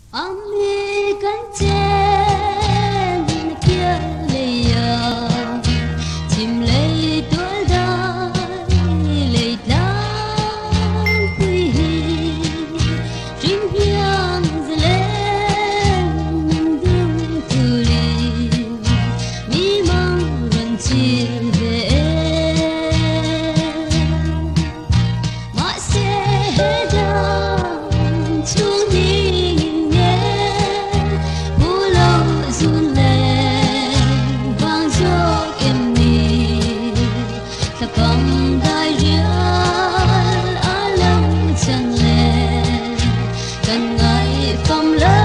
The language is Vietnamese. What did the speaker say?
Ami kan chen kia leya chim lei tua dai lei lan quy dream hiang zelen dung tu li mi mang run chim ve ma se da chung ni cầm gai riêng ở lâu chẳng lẽ cần ngày phong lớn